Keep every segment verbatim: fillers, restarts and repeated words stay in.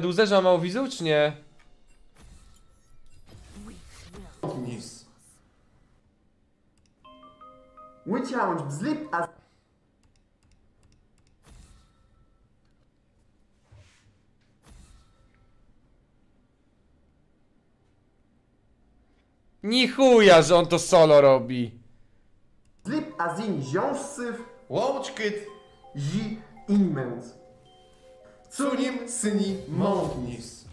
Duzerza mało widzów, czy nie? Nic. وانت بزليب از Ni chuja, że on to solo robi. زليب ازين جونسف Łączkyt. جي إنمنز Cunim syni mądnis.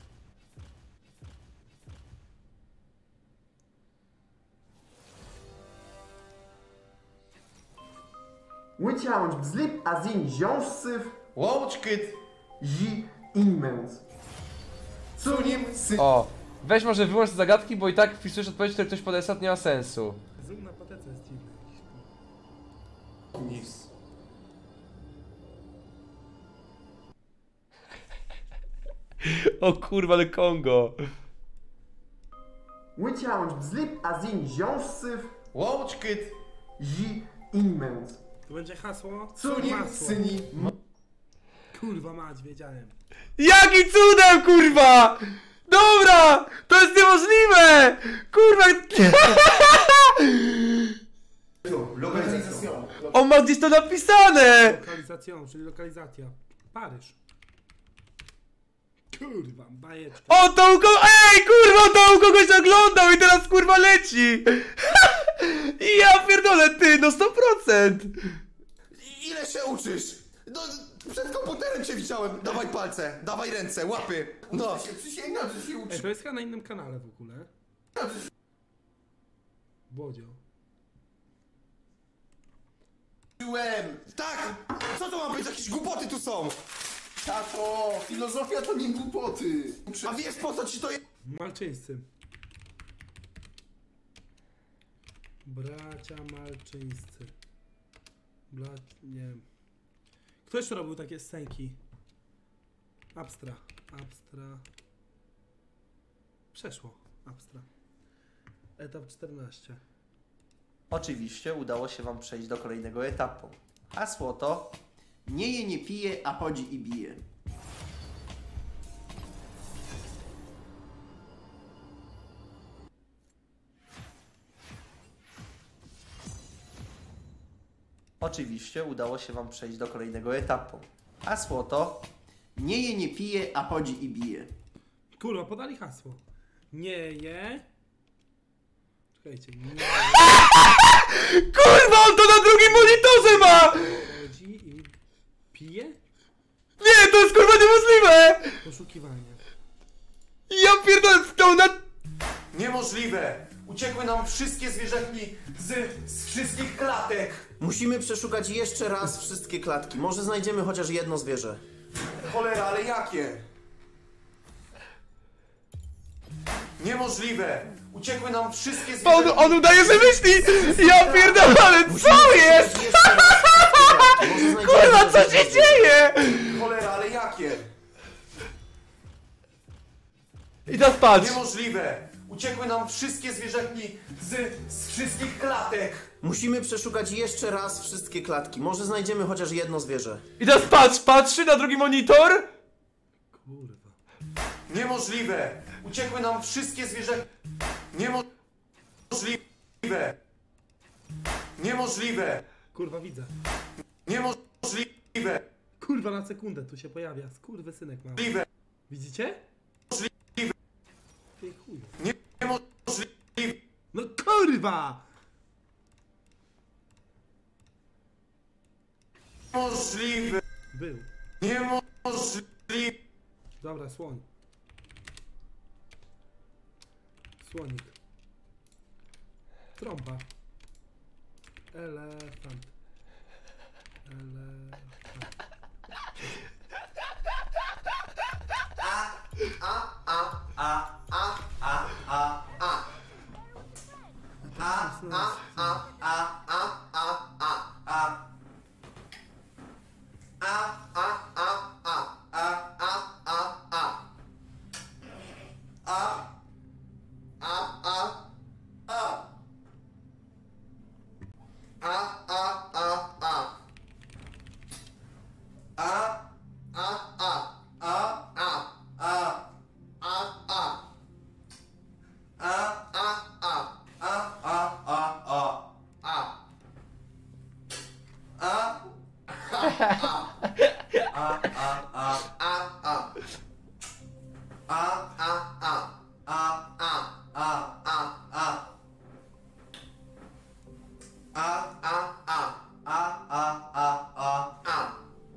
وانت بزليب ازين جونسف Łączkyt. جي إنمنز Cunim syni O, weź może wyłącz te zagadki, bo i tak wpisujesz odpowiedź, które ktoś podaje, nie ma sensu. Zoom na patece jest dziwny jakiś. mądnis. O kurwa, ale Kongo. وانت بزليب ازين جونسف Łączkyt. جي إنمنز To będzie hasło? Cunim Masło. syni Kurwa mać, wiedziałem. Jaki cudem, kurwa! Dobra! To jest niemożliwe! Kurwa! Lokalizacją. On ma gdzieś to napisane! Lokalizacją, czyli lokalizacja. Paryż. Kurwa, bajeczka. O, to u kogo... Ej, kurwa, to u kogoś oglądał i teraz kurwa leci! Ja pierdolę, ty, no sto procent! Ile się uczysz? No, przed komputerem cię widziałem. Dawaj palce, dawaj ręce, łapy. No. Przysięgam, że się Ej, uczysz. to jest chyba na innym kanale w ogóle. Bodzio. Uczyłem. Tak! Co to ma być? Jakieś głupoty tu są! Tato, filozofia to nie głupoty. A wiesz po co ci to jest? Malczyńscy. Bracia Malczyńscy. Bla... nie wiem. Kto jeszcze robił takie scenki? Abstra. Abstra. Przeszło. Abstra. Etap czternaście. Oczywiście udało się wam przejść do kolejnego etapu. Hasło to nie je, nie pije, a chodzi i bije. Oczywiście udało się wam przejść do kolejnego etapu. Hasło to nie je, nie pije, a chodzi i bije. Kurwa, podali hasło. Nie je. Czekajcie, nie Kurwa, on to na drugim monitorze ma! chodzi i pije? Nie, to jest kurwa niemożliwe! Poszukiwanie. Ja pierdolę, to na... Niemożliwe! Uciekły nam wszystkie zwierzętki z, z wszystkich klatek! Musimy przeszukać jeszcze raz wszystkie klatki. Może znajdziemy chociaż jedno zwierzę. Cholera, ale jakie? Niemożliwe! Uciekły nam wszystkie On, zwierzęki... on udaje, że myśli! Ja pierdolę, ale co jest? Jeszcze raz wszystkie klatki. Może znajdziemy Kurwa, chociaż co jedno się zwierzę. dzieje? Cholera, ale jakie? I teraz patrz. Niemożliwe! Uciekły nam wszystkie zwierzęki z, z wszystkich klatek! Musimy przeszukać jeszcze raz wszystkie klatki. Może znajdziemy chociaż jedno zwierzę. I teraz patrz, patrzy na drugi monitor. Kurwa. Niemożliwe! Uciekły nam wszystkie zwierzęki... Niemożliwe! Niemożliwe! Kurwa, widzę. Niemożliwe! Kurwa, na sekundę tu się pojawia. Skurwysynek mały. Możliwe! Widzicie? Możliwe! Ty chuj. Niemożliwe! No kurwa! Niemożliwe! Był. Niemożliwe! Dobra, słoń. Słonik. Trąba. Elefant. Elefant. A, a, a. A, a, a, a, a. A, a, a. A, a, a, a, a.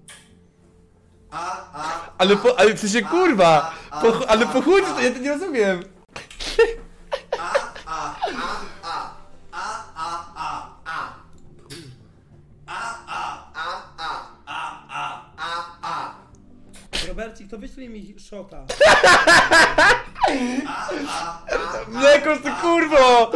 A, a. Ale po, ale w sensie kurwa! Po, ale po chuj, to ja to nie rozumiem. A, a, a, a. A, a, a, a. A, a, a, a. A, a, a, a. Robercik, to wyślij mi szota. Mleko, ty kurwo!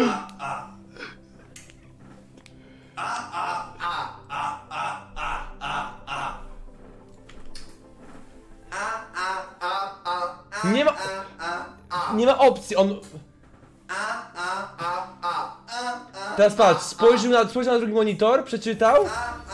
Nie ma... Nie ma opcji, on... Teraz patrz, spojrzył na, spojrzał na drugi monitor, przeczytał.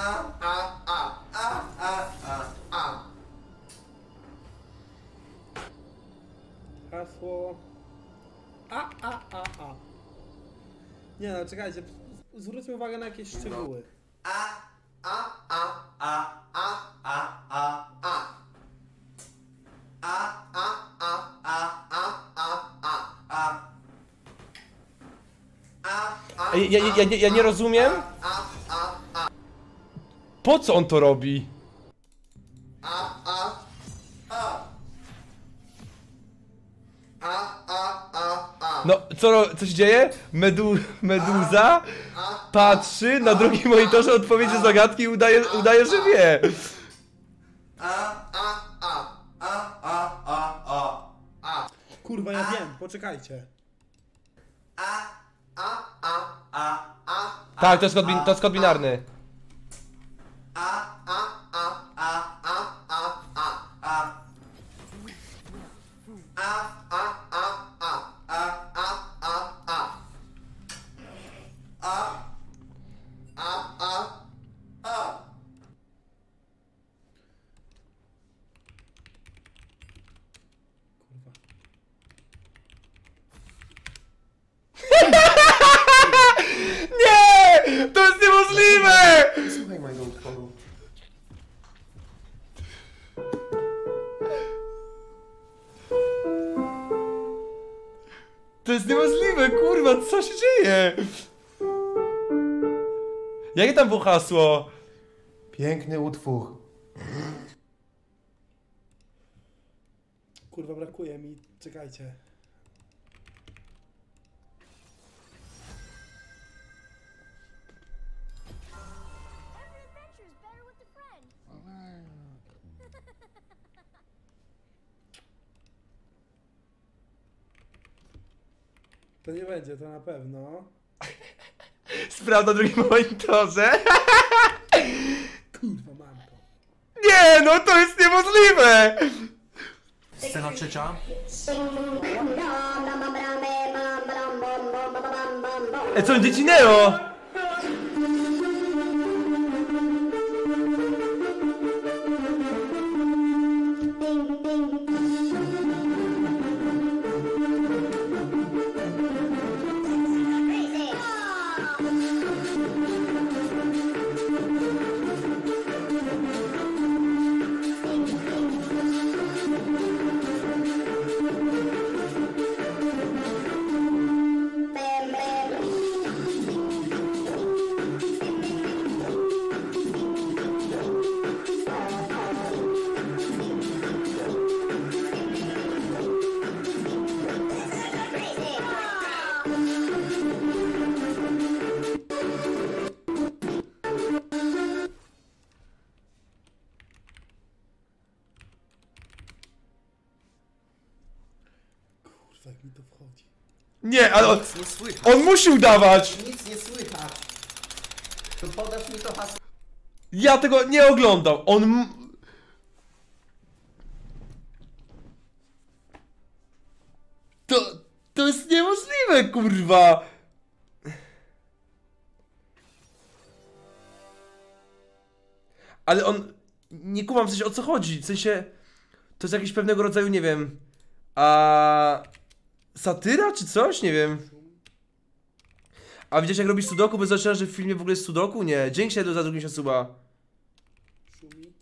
Hasło... A, a, a, a. Nie no, czekajcie. Zwróćmy uwagę na jakieś szczegóły. A, a, a, a, a, a, a, a. A, a, a, a, a, a, a, a. A, a, Ja, ja, ja, nie- ja nie rozumiem. a, a, a, Po co on to robi? a, a, a. A, a, a, a. No, co, ro- co się dzieje? Medu, meduza patrzy na drugim monitorze, odpowiedzi z zagadki i udaje, udaje, że wie. A, a, a, a, a, a, a, a. Kurwa, ja wiem, poczekajcie. A, a, a, a, a. Tak, to jest kod, bin- to jest kod binarny. A, a, a, a, a, a, a, a. A, a, a, a, a, a, a, a. A, a, a, a. Kurwa. Nie! To jest niemożliwe! Słuchaj mojego utworu. To jest niemożliwe, kurwa, co się dzieje? Jakie tam było hasło? Piękny utwór. Kurwa, brakuje mi. Czekajcie. Every adventure is better with a friend. To nie będzie, to na pewno. Sprawdź na drugim monitorze. Kurwa, mam to. Nie, no to jest niemożliwe! Scena trzecia. E, co, dzieci Neo? Kurwa, jak mi to wchodzi. Nie, ale on, Nic nie słychać. on musi udawać! Nic nie słychać. To podasz mi to hasło. Ja tego nie oglądał, on... m- To... To jest niemożliwe, kurwa! Ale on... Nie kumam w sensie o co chodzi, w sensie... To jest jakiś pewnego rodzaju, nie wiem... A... Satyra czy coś? Nie wiem. A widziałeś jak robisz sudoku? Bo zaczyna, że w filmie w ogóle jest sudoku? Nie. Dzięki się za drugim się suba. Szumi.